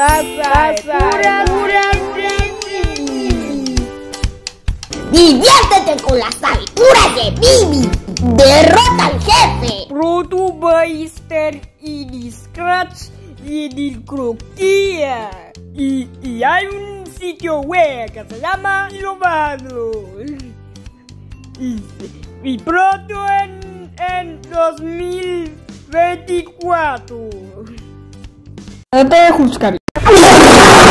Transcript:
Diviértete con las aventuras de Bibi. Derrota al jefe. Proto Meister y Scratch y el Croquía. Y hay un sitio web que se llama Innovado. Y pronto en 2024. No te juzgaré.